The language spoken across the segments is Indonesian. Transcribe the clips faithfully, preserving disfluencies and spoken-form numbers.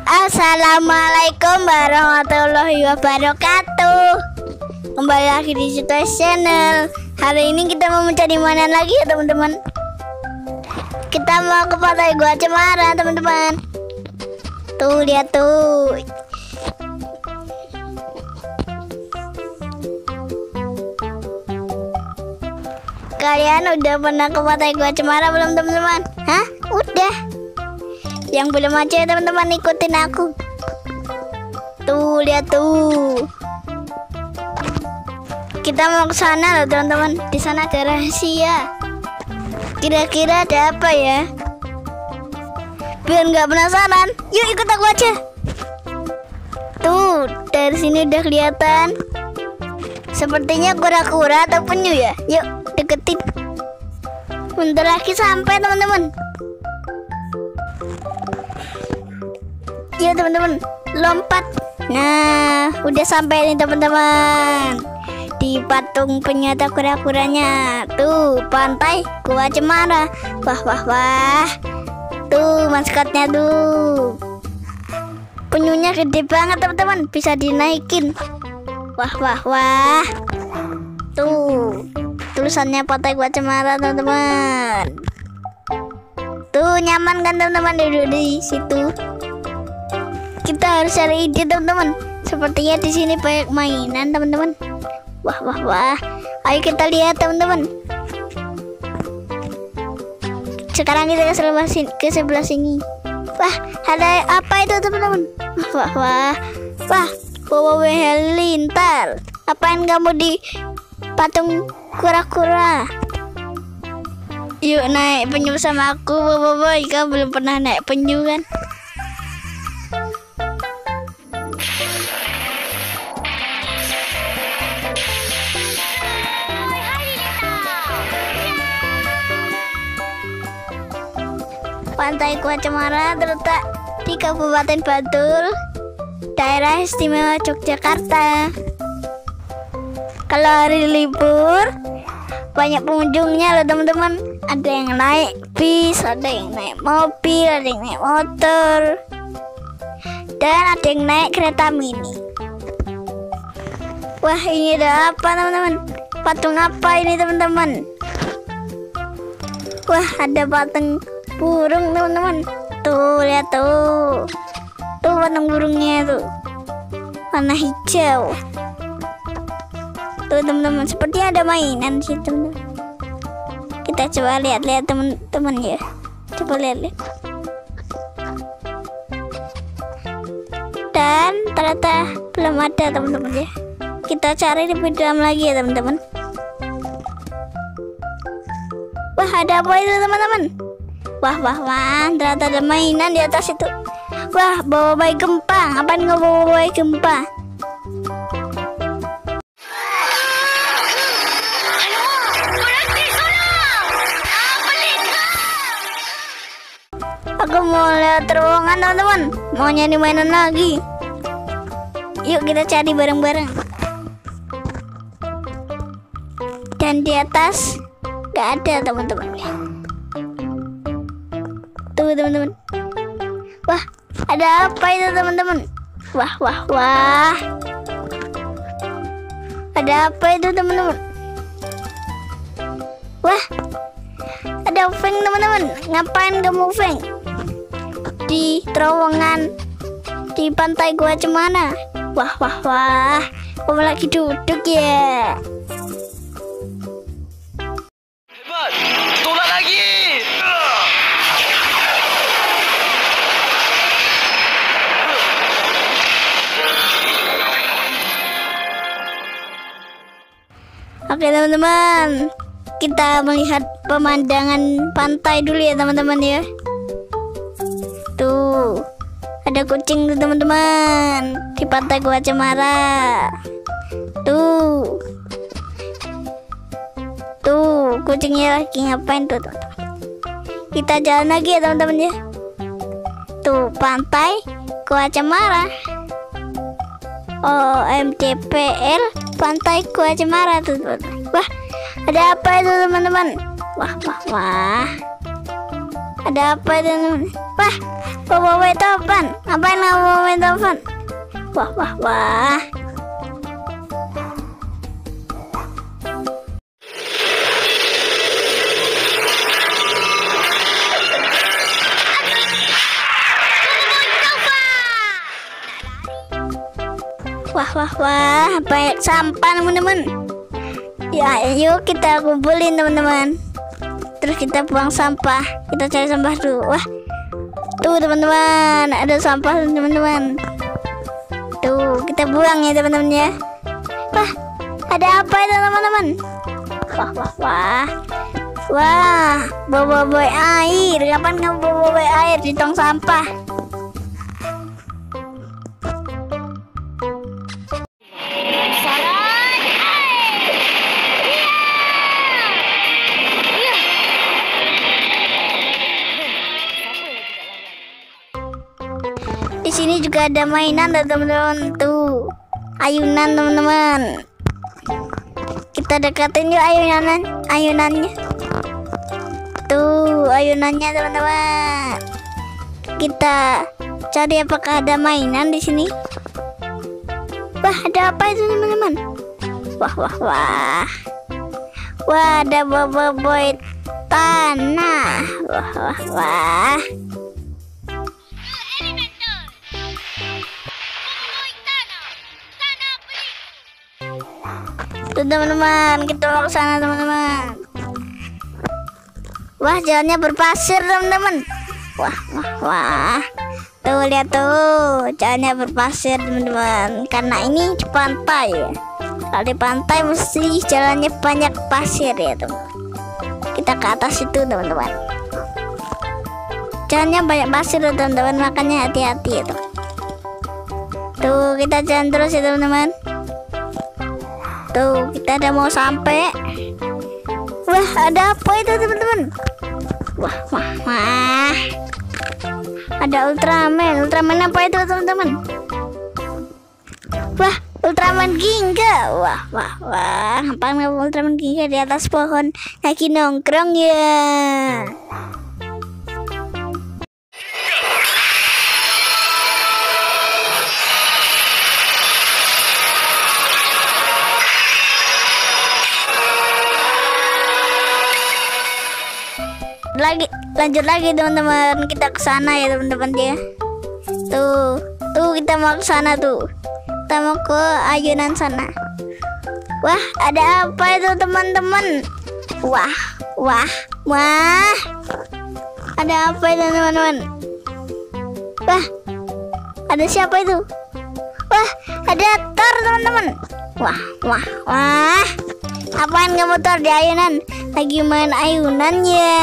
Assalamualaikum warahmatullahi wabarakatuh. Kembali lagi di Sitoes Channel. Hari ini kita mau mencari mainan lagi ya teman-teman. Kita mau ke pantai Gua Cemara teman-teman. Tuh lihat tuh. Kalian udah pernah ke pantai Gua Cemara belum teman-teman? Hah? Udah. Yang belum aja ya teman-teman, ikutin aku. Tuh lihat tuh. Kita mau ke sana loh teman-teman. Di sana ada rahasia. Kira-kira ada apa ya? Biar nggak penasaran, yuk ikut aku aja. Tuh dari sini udah kelihatan. Sepertinya kura-kura atau penyu ya. Yuk deketin. Bentar lagi sampai teman-teman. Yuk teman-teman, lompat. Nah, udah sampai nih teman-teman. Di patung penyata kura-kuranya. Tuh, pantai Gua Cemara. Wah, wah, wah. Tuh, maskotnya tuh. Penyunya gede banget teman-teman, bisa dinaikin. Wah, wah, wah. Tuh, tulisannya pantai Gua Cemara teman-teman. Tuh, nyaman kan teman-teman duduk di situ. Kita harus cari ide teman-teman. Sepertinya di sini banyak mainan teman-teman. Wah wah wah. Ayo kita lihat teman-teman. Sekarang kita ke sebelah sini, ke sebelah sini. Wah, ada apa itu teman-teman? Wah wah wah. Wah, bawa halilintar. Apain kamu di patung kura-kura? Yuk naik penyu sama aku, boy. Kamu belum pernah naik penyu kan? Pantai Gua Cemara terletak di Kabupaten Bantul, Daerah Istimewa Yogyakarta. Kalau hari libur banyak pengunjungnya loh teman-teman. Ada yang naik bis, ada yang naik mobil, ada yang naik motor, dan ada yang naik kereta mini. Wah, ini ada apa teman-teman? Patung apa ini teman-teman? Wah, ada patung burung teman-teman. Tuh lihat tuh. Tuh patung burungnya tuh. Warna hijau. Tuh teman-teman, sepertinya ada mainan sih teman-teman. Kita coba lihat-lihat teman-teman ya. Coba lihat-lihat. Dan ternyata belum ada teman-teman ya. Kita cari lebih dalam lagi ya teman-teman. Wah, ada apa itu teman-teman? Wah wah wah, ternyata ada mainan di atas itu. Wah, bawa bayi gempa. Apaan nggak bawa bayi gempa? Aku mau lihat terowongan teman-teman. Mau nyari mainan lagi. Yuk kita cari bareng-bareng. Dan di atas nggak ada teman-teman. Tuh teman-teman. Wah, ada apa itu teman-teman? Wah wah wah. Ada apa itu teman-teman? Wah, ada Feng teman-teman. Ngapain kamu Feng di terowongan di pantai Gua Cemara? Wah wah wah. Kamu lagi duduk ya? Hebat, tolak lagi. Oke teman-teman, kita melihat pemandangan pantai dulu ya teman-teman ya. Tuh, ada kucing tuh teman-teman di pantai Gua Cemara. Tuh, tuh kucingnya lagi ngapain tuh teman-teman. Kita jalan lagi ya teman-teman ya. Tuh pantai Gua Cemara. O M C P L pantai Gua Cemara tuh teman-teman. Wah, ada apa itu teman-teman? Wah wah wah. Ada apa itu teman-teman? Wah, Bawa bawa topan. Ngapain kamu bawa topan? Wah wah wah. Wah wah wah, banyak sampah teman-teman. Ya, yuk kita kumpulin teman-teman. Terus kita buang sampah. Kita cari sampah dulu. Wah, tuh teman-teman, ada sampah teman-teman. Tuh, kita buang ya teman-teman ya. Wah, ada apa itu teman-teman? Wah wah wah. Wah, bawa-bawa air. Kapan kamu bawa-bawa air di tong sampah? Di sini juga ada mainan teman-teman, tuh ayunan teman-teman. Kita deketin yuk ayunan ayunannya. Tuh ayunannya teman-teman. Kita cari apakah ada mainan di sini. Wah, ada apa itu teman-teman? Wah wah wah. Wah, ada boboiboy tanah. Wah wah wah. Tuh teman-teman, kita mau ke sana teman-teman. Wah, jalannya berpasir teman-teman. Wah wah wah. Tuh lihat tuh, jalannya berpasir teman-teman. Karena ini di pantai ya. Kalau di pantai mesti jalannya banyak pasir ya teman. Kita ke atas itu teman-teman. Jalannya banyak pasir teman-teman, makanya hati-hati ya teman. Tuh kita jalan terus ya teman-teman. Tuh kita udah mau sampai. Wah, ada apa itu teman-teman? Wah wah wah. Ada Ultraman. Ultraman apa itu teman-teman? Wah, Ultraman Ginga. Wah wah wah. Apa Ultraman Ginga di atas pohon lagi nongkrong ya? Lagi lanjut lagi teman-teman, kita ke sana ya teman-teman ya. Tuh, tuh kita mau ke sana tuh. Kita mau ke ayunan sana. Wah, ada apa itu teman-teman? Wah, wah, wah. Ada apa itu teman-teman? Wah, ada siapa itu? Wah, ada Thor teman-teman. Wah, wah, wah. Apaan kamu Thor di ayunan? Lagi main ayunan ya.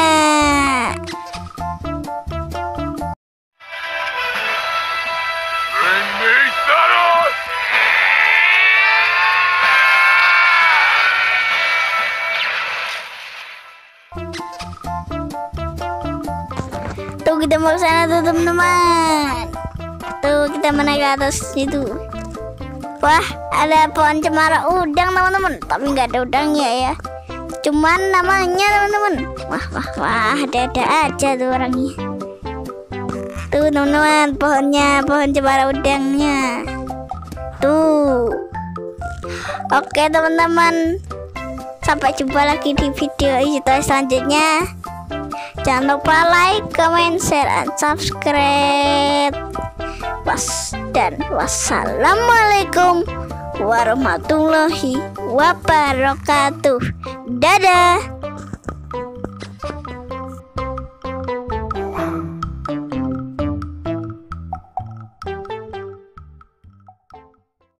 Tuh kita mau ke sana tuh teman-teman. Tuh kita menaik ke atas itu. Wah, ada pohon cemara udang teman-teman, tapi nggak ada udangnya ya. Cuman namanya teman-teman. Wah wah wah, ada-ada aja tuh orangnya. Tuh teman-teman, pohonnya, pohon cemara udangnya. Tuh. Oke teman-teman, sampai jumpa lagi di video selanjutnya. Jangan lupa like, comment, share, and subscribe. Was dan wassalamualaikum warahmatullahi wabarakatuh. Dadah.